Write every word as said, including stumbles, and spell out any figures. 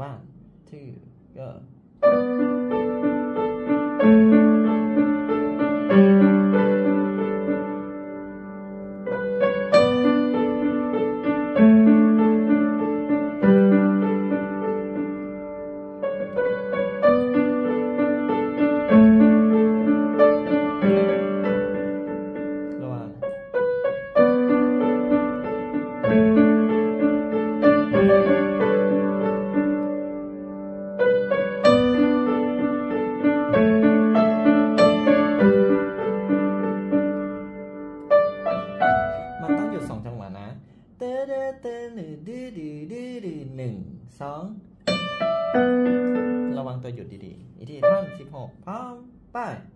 one two goมันต้องหยุดสองจังหวะนะเตเตเตหนึ่งดื้อดื้อดื้อดื้อหนึ่งสองระวังตัวหยุดดีๆอีกทีท่อนสิบหกพร้อมไป